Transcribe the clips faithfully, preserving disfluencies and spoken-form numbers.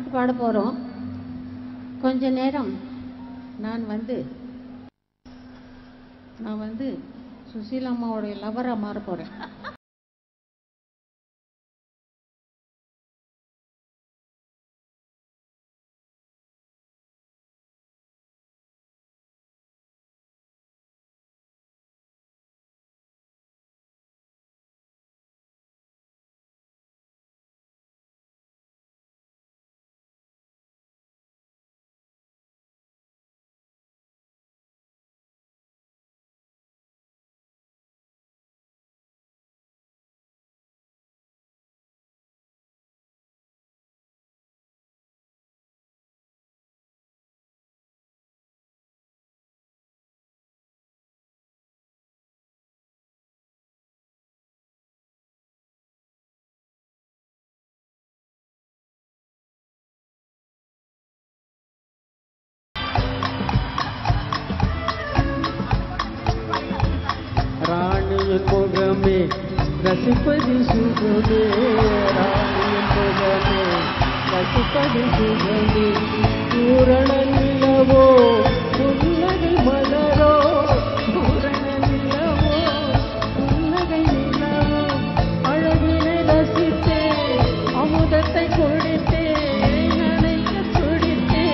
பாட்டு பாட போகிறோம். கொஞ்ச நேரம் நான் வந்து நான் வந்து சுசீலா அம்மாவோடைய லவராக மாற போகிறேன். ராணியின் முகமே ரசிப்பது சுகமே, ராணியின் முகமே ரசிப்பது சுகமே, பூரண நிலவோ புன்னகை மலரோ, பூரண நிலவோ புன்னகை நிலவோ, அழகினை ரசித்தே அமுதத்தை கொடுத்தே நினைக்க துடித்தே,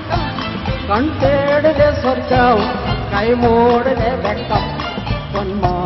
கண் தேடுதே சொர்க்கம் கை மூடுதே வெட்கம் பொன்மா